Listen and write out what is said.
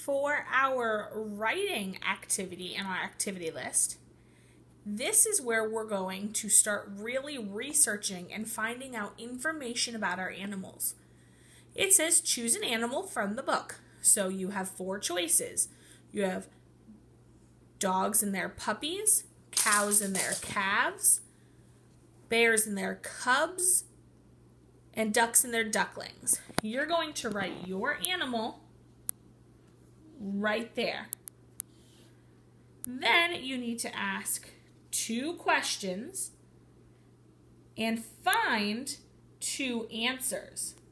for our writing activity in our activity list, this is where we're going to start really researching and finding out information about our animals. It says choose an animal from the book. So you have 4 choices. You have dogs and their puppies, cows and their calves, bears and their cubs, and ducks and their ducklings. You're going to write your animal right there. Then you need to ask 2 questions and find 2 answers.